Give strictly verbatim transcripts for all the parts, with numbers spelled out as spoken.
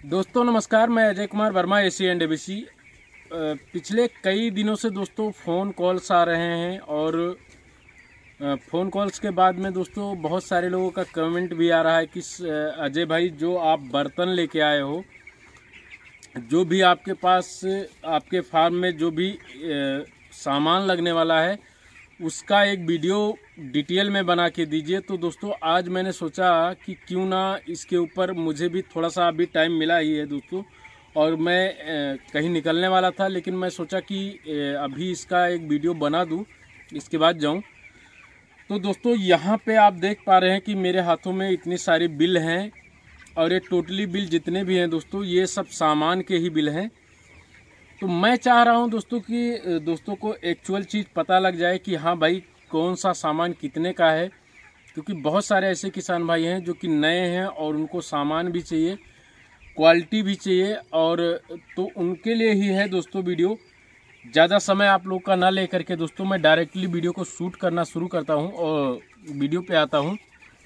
दोस्तों नमस्कार, मैं Ajay Kumar Verma AC and ABC. पिछले कई दिनों से दोस्तों फ़ोन कॉल्स आ रहे हैं और फ़ोन कॉल्स के बाद में दोस्तों बहुत सारे लोगों का कमेंट भी आ रहा है कि अजय भाई जो आप बर्तन लेके आए हो, जो भी आपके पास आपके फार्म में जो भी सामान लगने वाला है उसका एक वीडियो डिटेल में बना के दीजिए। तो दोस्तों आज मैंने सोचा कि क्यों ना इसके ऊपर, मुझे भी थोड़ा सा अभी टाइम मिला ही है दोस्तों और मैं कहीं निकलने वाला था, लेकिन मैं सोचा कि अभी इसका एक वीडियो बना दूं, इसके बाद जाऊं। तो दोस्तों यहाँ पे आप देख पा रहे हैं कि मेरे हाथों में इतनी सारी बिल हैं और ये टोटली बिल जितने भी हैं दोस्तों ये सब सामान के ही बिल हैं। तो मैं चाह रहा हूं दोस्तों कि दोस्तों को एक्चुअल चीज़ पता लग जाए कि हाँ भाई कौन सा सामान कितने का है, क्योंकि बहुत सारे ऐसे किसान भाई हैं जो कि नए हैं और उनको सामान भी चाहिए, क्वालिटी भी चाहिए, और तो उनके लिए ही है दोस्तों वीडियो। ज़्यादा समय आप लोग का ना ले करके दोस्तों मैं डायरेक्टली वीडियो को शूट करना शुरू करता हूँ और वीडियो पे आता हूँ।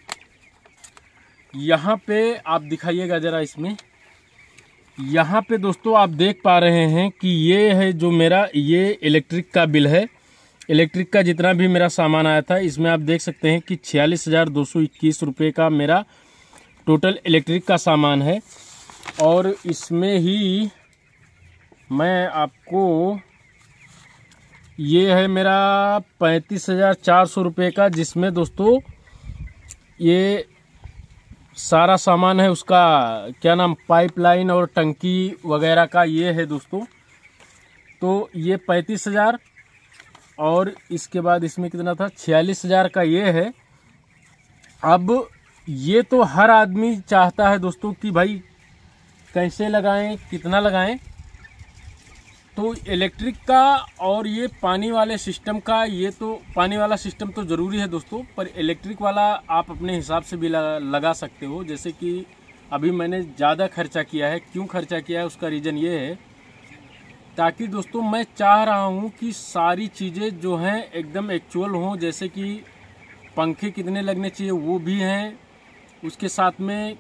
यहाँ पे आप दिखाइएगा ज़रा, इसमें यहाँ पे दोस्तों आप देख पा रहे हैं कि ये है जो मेरा ये इलेक्ट्रिक का बिल है। इलेक्ट्रिक का जितना भी मेरा सामान आया था इसमें आप देख सकते हैं कि छियालीस हज़ार दो सौ इक्कीस रुपये का मेरा टोटल इलेक्ट्रिक का सामान है। और इसमें ही मैं आपको, ये है मेरा पैंतीस हज़ार चार सौ रुपये का, जिसमें दोस्तों ये सारा सामान है, उसका क्या नाम, पाइपलाइन और टंकी वगैरह का ये है दोस्तों। तो ये पैंतीस हज़ार और इसके बाद इसमें कितना था, छियालीस हज़ार का ये है। अब ये तो हर आदमी चाहता है दोस्तों कि भाई कैसे लगाएं, कितना लगाएं। तो इलेक्ट्रिक का और ये पानी वाले सिस्टम का, ये तो पानी वाला सिस्टम तो ज़रूरी है दोस्तों, पर इलेक्ट्रिक वाला आप अपने हिसाब से भी लगा सकते हो। जैसे कि अभी मैंने ज़्यादा खर्चा किया है। क्यों खर्चा किया है उसका रीज़न ये है ताकि दोस्तों मैं चाह रहा हूँ कि सारी चीज़ें जो हैं एकदम एक्चुअल हों। जैसे कि पंखे कितने लगने चाहिए वो भी हैं, उसके साथ में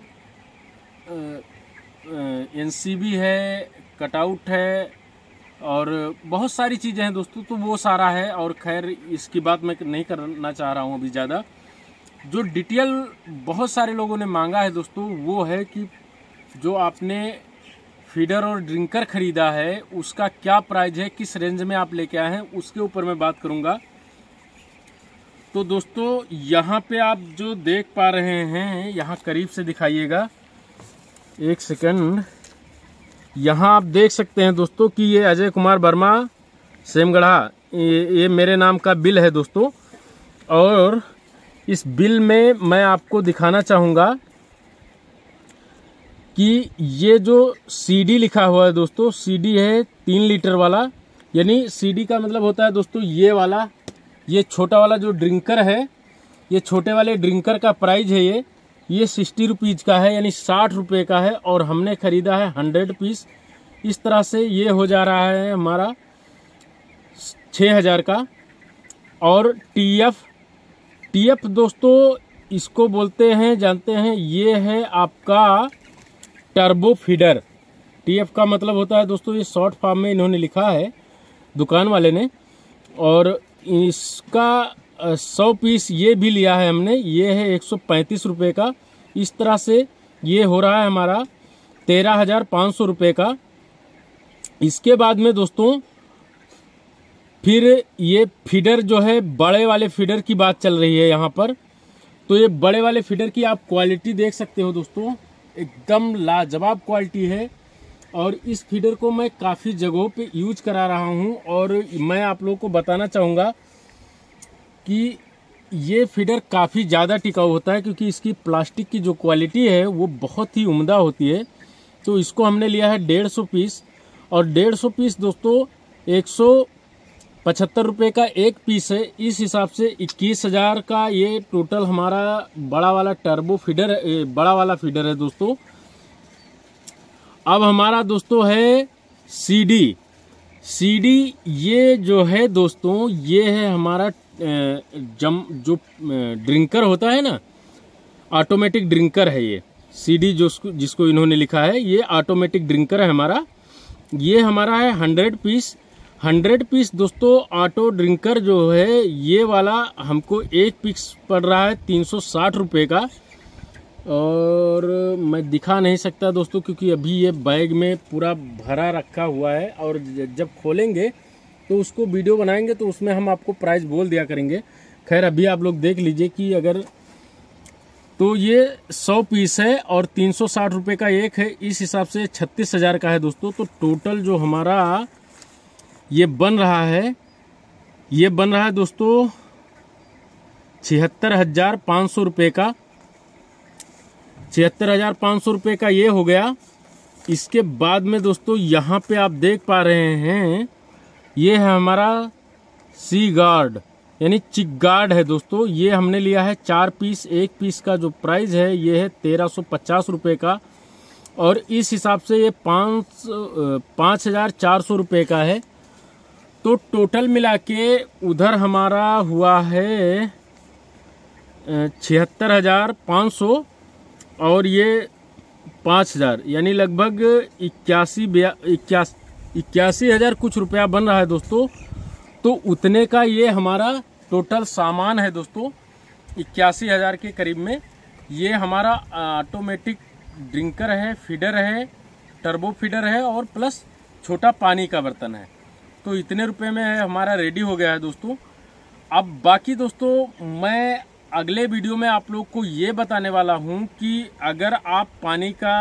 एन सी बी है, कटआउट है और बहुत सारी चीज़ें हैं दोस्तों। तो वो सारा है और खैर इसकी बात मैं नहीं करना चाह रहा हूँ अभी ज़्यादा। जो डिटेल बहुत सारे लोगों ने मांगा है दोस्तों वो है कि जो आपने फीडर और ड्रिंकर ख़रीदा है उसका क्या प्राइस है, किस रेंज में आप लेके आए हैं, उसके ऊपर मैं बात करूँगा। तो दोस्तों यहाँ पे आप जो देख पा रहे हैं, यहाँ करीब से दिखाइएगा, एक सेकंड। यहाँ आप देख सकते हैं दोस्तों कि ये अजय कुमार वर्मा सेमगढ़ा, ये, ये मेरे नाम का बिल है दोस्तों। और इस बिल में मैं आपको दिखाना चाहूँगा कि ये जो सीडी लिखा हुआ है दोस्तों, सीडी है तीन लीटर वाला, यानी सीडी का मतलब होता है दोस्तों ये वाला, ये छोटा वाला जो ड्रिंकर है, ये छोटे वाले ड्रिंकर का प्राइस है ये ये सिक्सटी रुपीज़ का है, यानी साठ रुपये का है, और हमने ख़रीदा है हंड्रेड पीस। इस तरह से ये हो जा रहा है हमारा छः हज़ार का। और टी एफ टी एफ दोस्तों इसको बोलते हैं, जानते हैं, ये है आपका टर्बो फीडर। टी एफ का मतलब होता है दोस्तों, ये शॉर्ट फॉर्म में इन्होंने लिखा है दुकान वाले ने, और इसका सौ पीस ये भी लिया है हमने, ये है एक सौ पैंतीस रुपये का। इस तरह से ये हो रहा है हमारा तेरह हज़ार पाँच सौ रुपये का। इसके बाद में दोस्तों फिर ये फीडर जो है, बड़े वाले फीडर की बात चल रही है यहाँ पर। तो ये बड़े वाले फीडर की आप क्वालिटी देख सकते हो दोस्तों, एकदम लाजवाब क्वालिटी है। और इस फीडर को मैं काफ़ी जगहों पे यूज करा रहा हूँ और मैं आप लोगों को बताना चाहूँगा कि ये फीडर काफ़ी ज़्यादा टिकाऊ होता है, क्योंकि इसकी प्लास्टिक की जो क्वालिटी है वो बहुत ही उम्दा होती है। तो इसको हमने लिया है डेढ़ सौ पीस, और डेढ़ सौ पीस दोस्तों एक सौ पचहत्तर रुपये का एक पीस है। इस हिसाब से इक्कीस हज़ार का ये टोटल हमारा बड़ा वाला टर्बो फीडर, बड़ा वाला फीडर है दोस्तों। अब हमारा दोस्तों है सीडी। सीडी ये जो है दोस्तों, ये है हमारा जम जो ड्रिंकर होता है ना, ऑटोमेटिक ड्रिंकर है ये। सीडी जो जिसको इन्होंने लिखा है, ये ऑटोमेटिक ड्रिंकर है हमारा। ये हमारा है हंड्रेड पीस हंड्रेड पीस दोस्तों ऑटो ड्रिंकर जो है, ये वाला हमको एक पीस पड़ रहा है तीन सौ साठ रुपये का। और मैं दिखा नहीं सकता दोस्तों क्योंकि अभी ये बैग में पूरा भरा रखा हुआ है, और जब खोलेंगे तो उसको वीडियो बनाएंगे तो उसमें हम आपको प्राइस बोल दिया करेंगे। खैर अभी आप लोग देख लीजिए कि अगर तो ये सौ पीस है और तीन सौ साठ रुपये का एक है, इस हिसाब से छत्तीस हज़ार का है दोस्तों। तो टोटल जो हमारा ये बन रहा है, ये बन रहा है दोस्तों छिहत्तर हज़ार पाँच सौ रुपये का। छिहत्तर हज़ार पाँच सौ रुपये का ये हो गया। इसके बाद में दोस्तों यहाँ पे आप देख पा रहे हैं, ये है हमारा सी गार्ड यानी चिक गार्ड है दोस्तों। ये हमने लिया है चार पीस, एक पीस का जो प्राइस है ये है तेरह सौ पचास रुपये का, और इस हिसाब से ये पाँच पाँच हज़ार चार सौ रुपये का है। तो टोटल मिला के उधर हमारा हुआ है छिहत्तर हज़ार पाँच सौ और ये पाँच हज़ार, यानी लगभग इक्यासी इक्यासी इक्यासी हज़ार कुछ रुपया बन रहा है दोस्तों। तो उतने का ये हमारा टोटल सामान है दोस्तों, इक्यासी हज़ार के करीब में। ये हमारा ऑटोमेटिक ड्रिंकर है, फीडर है, टर्बो फीडर है और प्लस छोटा पानी का बर्तन है। तो इतने रुपए में है हमारा रेडी हो गया है दोस्तों। अब बाकी दोस्तों मैं अगले वीडियो में आप लोग को ये बताने वाला हूँ कि अगर आप पानी का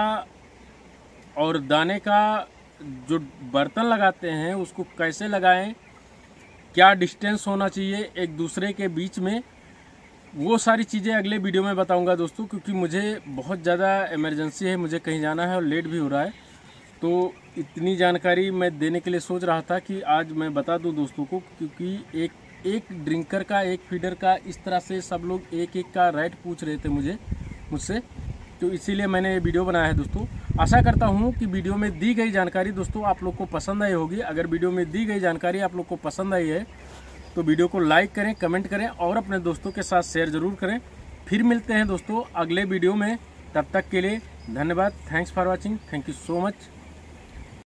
और दाने का जो बर्तन लगाते हैं उसको कैसे लगाएं, क्या डिस्टेंस होना चाहिए एक दूसरे के बीच में, वो सारी चीज़ें अगले वीडियो में बताऊंगा दोस्तों। क्योंकि मुझे बहुत ज़्यादा इमरजेंसी है, मुझे कहीं जाना है और लेट भी हो रहा है। तो इतनी जानकारी मैं देने के लिए सोच रहा था कि आज मैं बता दूं दोस्तों को, क्योंकि एक एक ड्रिंकर का, एक फीडर का, इस तरह से सब लोग एक एक का रेट पूछ रहे थे मुझे मुझसे तो इसीलिए मैंने ये वीडियो बनाया है दोस्तों। आशा करता हूँ कि वीडियो में दी गई जानकारी दोस्तों आप लोग को पसंद आई होगी। अगर वीडियो में दी गई जानकारी आप लोग को पसंद आई है तो वीडियो को लाइक करें, कमेंट करें और अपने दोस्तों के साथ शेयर ज़रूर करें। फिर मिलते हैं दोस्तों अगले वीडियो में, तब तक के लिए धन्यवाद। Thanks for watching, thank you so much.